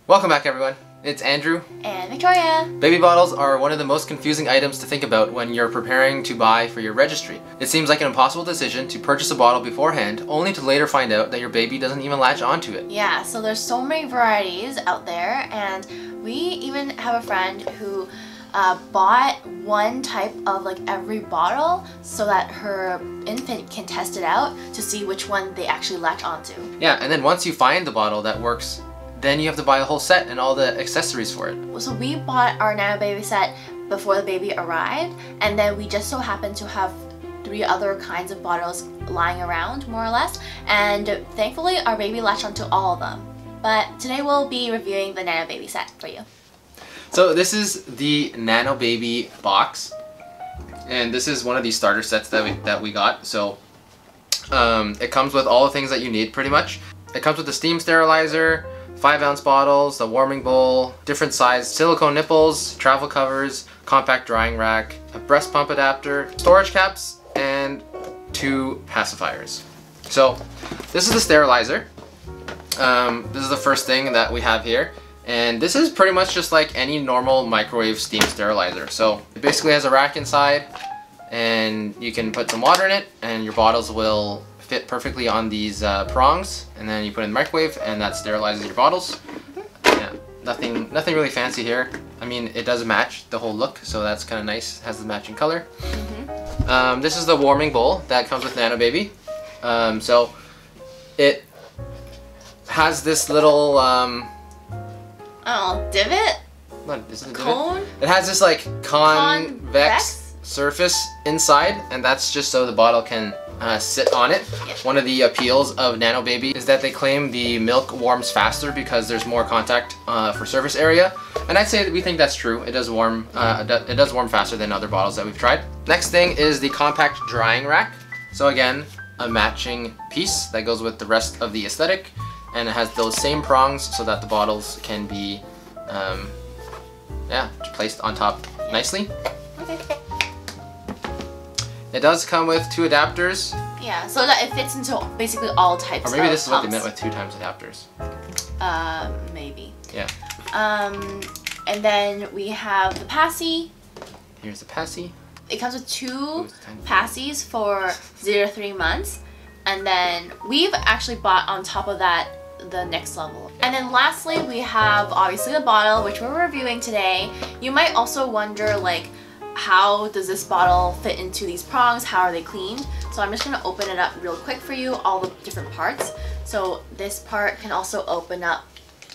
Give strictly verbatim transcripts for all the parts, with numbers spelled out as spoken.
Welcome back, everyone. It's Andrew and Victoria. Baby bottles are one of the most confusing items to think about when you're preparing to buy for your registry. It seems like an impossible decision to purchase a bottle beforehand, only to later find out that your baby doesn't even latch onto it. Yeah, so there's so many varieties out there, and we even have a friend who uh, bought one type of like every bottle so that her infant can test it out to see which one they actually latch onto. Yeah, and then once you find the bottle that works, then you have to buy a whole set and all the accessories for it. So we bought our Nano Baby set before the baby arrived, and then we just so happened to have three other kinds of bottles lying around, more or less, and thankfully our baby latched onto all of them. But today we'll be reviewing the Nano Baby set for you. So this is the Nano Baby box, and this is one of these starter sets that we, that we got. So um, it comes with all the things that you need pretty much. It comes with the steam sterilizer, five ounce bottles, the warming bowl, different size silicone nipples, travel covers, compact drying rack, a breast pump adapter, storage caps, and two pacifiers. So this is the sterilizer. Um, this is the first thing that we have here. And this is pretty much just like any normal microwave steam sterilizer. So it basically has a rack inside, and you can put some water in it, and your bottles will fit perfectly on these uh, prongs, and then you put it in the microwave, and that sterilizes your bottles. Yeah, nothing, nothing really fancy here. I mean, it does match the whole look, so that's kind of nice. It has the matching color. Mm-hmm. um, this is the warming bowl that comes with Nano Baby. Um, so it has this little um, oh, divot? What is it? A Cone? Divot? It has this like convex, Convex surface inside, and that's just so the bottle can Uh, sit on it. Yeah. One of the appeals of Nano Baby is that they claim the milk warms faster because there's more contact uh, for surface area, and I'd say that we think that's true. It does warm. Uh, it does warm faster than other bottles that we've tried. Next thing is the compact drying rack. So again, a matching piece that goes with the rest of the aesthetic, and it has those same prongs so that the bottles can be, um, yeah, placed on top nicely. Okay. It does come with two adapters. Yeah, so that it fits into basically all types of Or maybe this is what pumps. they meant with two times adapters. Uh, maybe. Yeah. Um, and then we have the passy. Here's the passy. It comes with two Ooh, passies for zero to three months. And then we've actually bought on top of that the next level. And then lastly, we have obviously the bottle, which we're reviewing today. You might also wonder, like, how does this bottle fit into these prongs? How are they cleaned? So I'm just going to open it up real quick for you, all the different parts. So this part can also open up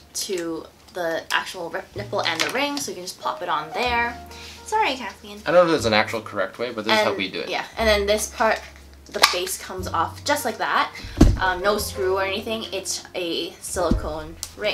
to the actual nipple and the ring, so you can just pop it on there. Sorry, Kathleen. I don't know if there's an actual correct way, but this and, is how we do it. Yeah, and then this part, the base comes off just like that. Um, no screw or anything. It's a silicone ring.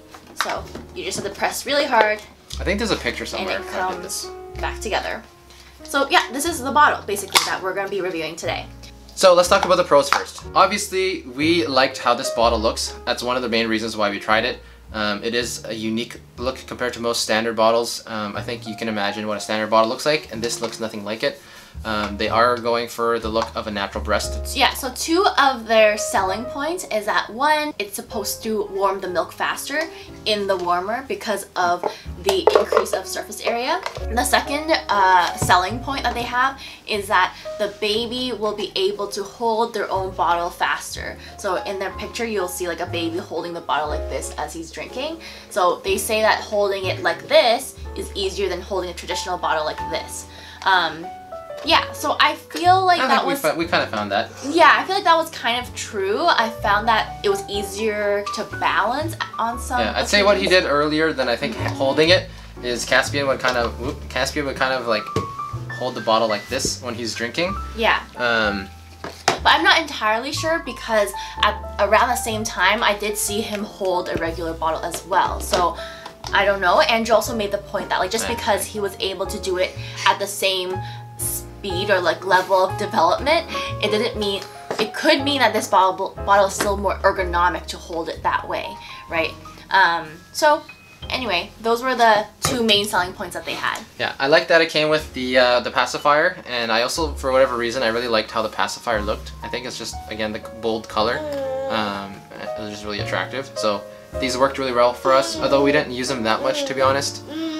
So you just have to press really hard. I think there's a picture somewhere. And it if I did comes this. back together. So yeah, this is the bottle basically that we're going to be reviewing today. So let's talk about the pros first. Obviously, we liked how this bottle looks. That's one of the main reasons why we tried it. Um, it is a unique look compared to most standard bottles. Um, I think you can imagine what a standard bottle looks like, and this looks nothing like it. Um, they are going for the look of a natural breast. Yeah, so two of their selling points is that one, it's supposed to warm the milk faster in the warmer because of the increase of surface area. And the second uh, selling point that they have is that the baby will be able to hold their own bottle faster. So in their picture, you'll see like a baby holding the bottle like this as he's drinking. So they say that holding it like this is easier than holding a traditional bottle like this. Um, Yeah, so I feel like I that think was... we, we kind of found that. Yeah, I feel like that was kind of true. I found that it was easier to balance on some Yeah, I'd say what he did earlier than I think holding it is Caspian would kind of, whoop, Caspian would kind of like hold the bottle like this when he's drinking. Yeah. Um, but I'm not entirely sure because at around the same time, I did see him hold a regular bottle as well. So I don't know. Andrew also made the point that like just because he was able to do it at the same speed or like level of development, it didn't mean, it could mean that this bottle bottle is still more ergonomic to hold it that way, right? Um, so anyway, those were the two main selling points that they had. Yeah, I like that it came with the uh, the pacifier, and I also, for whatever reason, I really liked how the pacifier looked. I think it's just, again, the bold color. Um, it was just really attractive. So these worked really well for us, although we didn't use them that much, to be honest.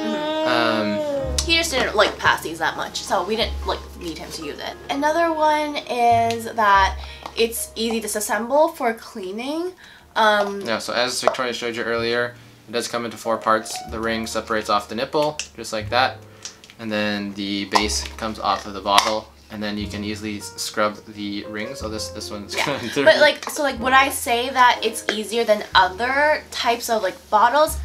Um, he just didn't like pass these that much, so we didn't like need him to use it. Another one is that it's easy to disassemble for cleaning. Um, yeah, so as Victoria showed you earlier, it does come into four parts. The ring separates off the nipple, just like that. And then the base comes off of the bottle. And then you can easily scrub the ring. So this this one's yeah. But like, so like, would I say that it's easier than other types of like bottles?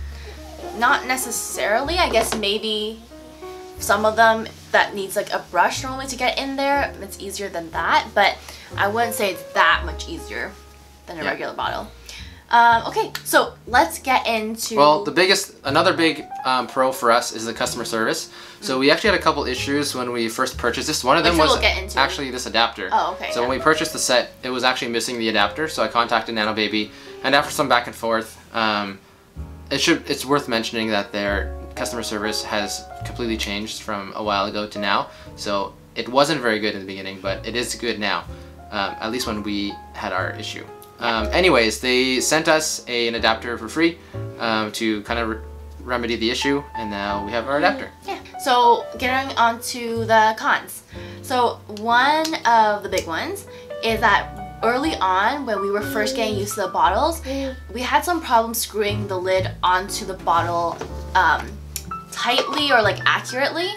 Not necessarily. I guess maybe some of them that needs like a brush normally to get in there, it's easier than that. But I wouldn't say it's that much easier than a yeah. regular bottle. Um, okay, so let's get into... Well, the biggest, another big um, pro for us is the customer service. So we actually had a couple issues when we first purchased this. One of them Which was we'll get into. actually this adapter. Oh, okay. So yeah. when we purchased the set, it was actually missing the adapter. So I contacted Nanobaby, and after some back and forth, um, it should it's worth mentioning that their customer service has completely changed from a while ago to now. So it wasn't very good in the beginning, but it is good now. Um, at least when we had our issue. Um, anyways, they sent us a, an adapter for free um, to kind of re remedy the issue, and now we have our adapter. Yeah. So getting on to the cons. So one of the big ones is that early on, when we were first getting used to the bottles, we had some problems screwing the lid onto the bottle um, tightly or like accurately.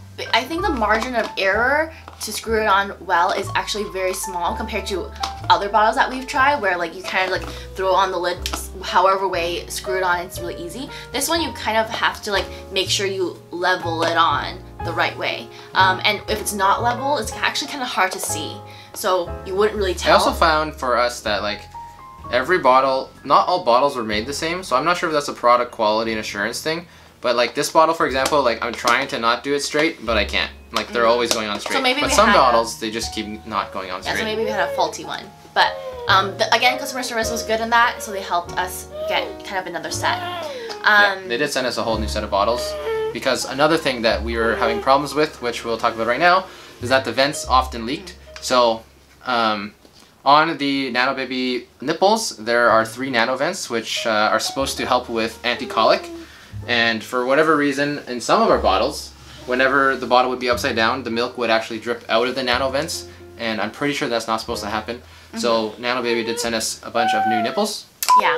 I think the margin of error to screw it on well is actually very small compared to other bottles that we've tried, where like you kind of like throw on the lid however way, screw it on, it's really easy. This one you kind of have to like make sure you level it on the right way, um, and if it's not level, it's actually kind of hard to see, so you wouldn't really tell. I also found for us that like every bottle, not all bottles were made the same, so I'm not sure if that's a product quality and assurance thing. But like this bottle, for example, like I'm trying to not do it straight, but I can't. Like they're mm-hmm. always going on straight. So maybe but we some had bottles, a... they just keep not going on straight. Yeah, so maybe we had a faulty one. But um, the, again, customer service was good in that, so they helped us get kind of another set. Um, yeah, they did send us a whole new set of bottles. Because another thing that we were having problems with, which we'll talk about right now, is that the vents often leaked. So um, on the Nanobaby nipples, there are three nano vents, which uh, are supposed to help with anti-colic. And for whatever reason, in some of our bottles, whenever the bottle would be upside down, the milk would actually drip out of the nano vents, and I'm pretty sure that's not supposed to happen. Mm-hmm. So Nanobaby did send us a bunch of new nipples. Yeah.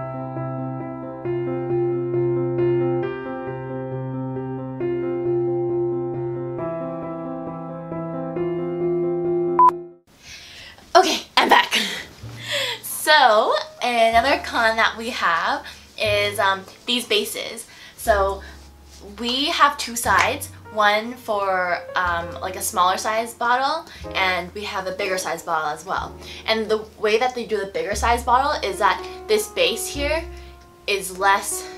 Okay, I'm back. So another con that we have is um, these bases. So we have two sides, one for um, like a smaller size bottle, and we have a bigger size bottle as well. And the way that they do the bigger size bottle is that this base here is less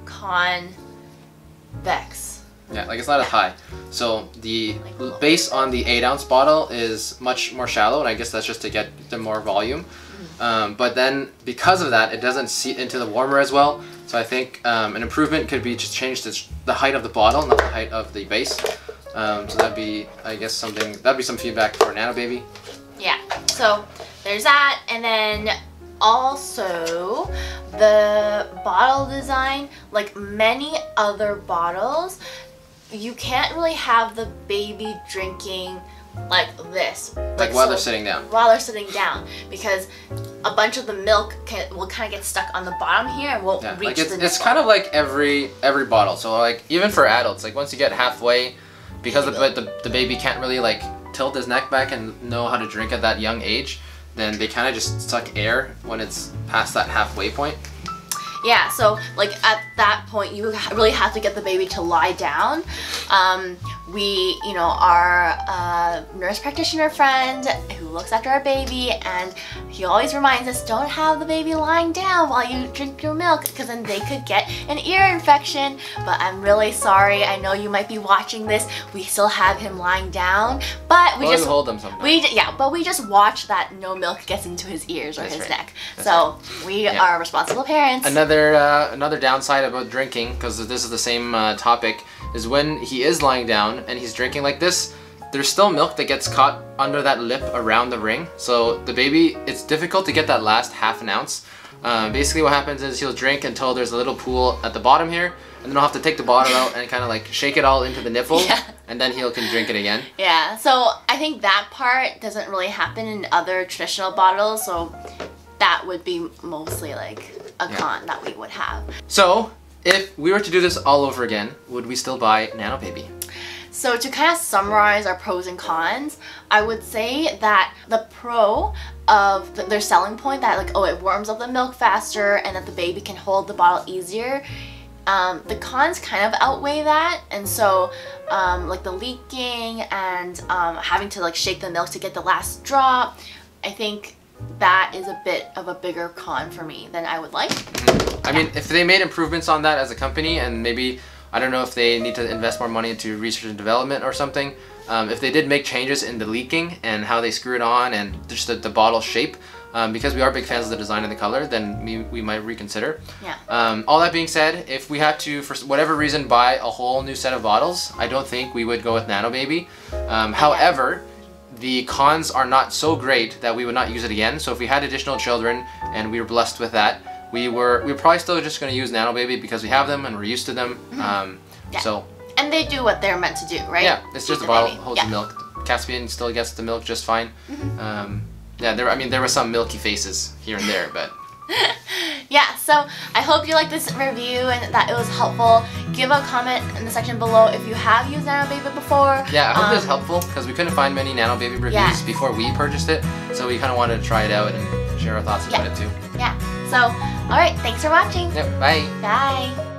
convex. Yeah, like it's not as high. So the base on the eight ounce bottle is much more shallow, and I guess that's just to get the more volume. Um, but then because of that, it doesn't seat into the warmer as well. So I think um, an improvement could be just change the, the height of the bottle, not the height of the base. Um, so that'd be, I guess, something, that'd be some feedback for Nanobaby. Yeah, so there's that. And then also the bottle design, like many other bottles, you can't really have the baby drinking like this. Like, like while so, they're sitting down. While they're sitting down, because a bunch of the milk can, will kind of get stuck on the bottom here and won't yeah, reach like it's, the nipple. It's kind of like every every bottle. So like even for adults, like once you get halfway, because the, the, the baby can't really like tilt his neck back and know how to drink at that young age, then they kind of just suck air when it's past that halfway point. Yeah, so like at that point you really have to get the baby to lie down. Um, we, you know, our uh, nurse practitioner friend who looks after our baby, and he always reminds us, don't have the baby lying down while you drink your milk, because then they could get an ear infection. But I'm really sorry, I know you might be watching this, we still have him lying down, but we well, just we hold him sometimes. We, yeah, but we just watch that no milk gets into his ears or That's his right. neck. That's so right. we yeah. are responsible parents. Another uh, another downside about drinking, because this is the same uh, topic, is when he is lying down and he's drinking like this, there's still milk that gets caught under that lip around the ring. So the baby, it's difficult to get that last half an ounce Um, basically what happens is he'll drink until there's a little pool at the bottom here, and then I'll have to take the bottle out and kind of like shake it all into the nipple, Yeah. and then he'll can drink it again. Yeah, so I think that part doesn't really happen in other traditional bottles, so that would be mostly like a Yeah. con that we would have. So if we were to do this all over again, would we still buy Nano Baby? So to kind of summarize our pros and cons, I would say that the pro of the, their selling point that like, oh, it warms up the milk faster and that the baby can hold the bottle easier, um, the cons kind of outweigh that. And so um, like the leaking and um, having to like shake the milk to get the last drop, I think that is a bit of a bigger con for me than I would like. I mean, if they made improvements on that as a company, and maybe, I don't know if they need to invest more money into research and development or something, um, if they did make changes in the leaking and how they screw it on and just the, the bottle shape, um, because we are big fans of the design and the color, then we, we might reconsider. Yeah. Um, all that being said, if we had to, for whatever reason, buy a whole new set of bottles, I don't think we would go with Nano Baby. Um, however, the cons are not so great that we would not use it again. So if we had additional children and we were blessed with that, we were we were probably still just going to use Nano Baby because we have them and we're used to them. Mm-hmm. Um, Yeah. So And they do what they're meant to do, right? yeah, it's just Feed a the bottle baby. holds Yeah. the milk. Caspian still gets the milk just fine. Mm-hmm. Um, yeah, there. I mean, there were some milky faces here and there, but Yeah, so I hope you liked this review and that it was helpful. Give a comment in the section below if you have used Nano Baby before. yeah, I hope um, this is helpful because we couldn't find many Nano Baby reviews Yeah. before we purchased it, so we kind of wanted to try it out and share our thoughts about Yeah. it too. Yeah, so, alright, thanks for watching. Yep, bye. Bye.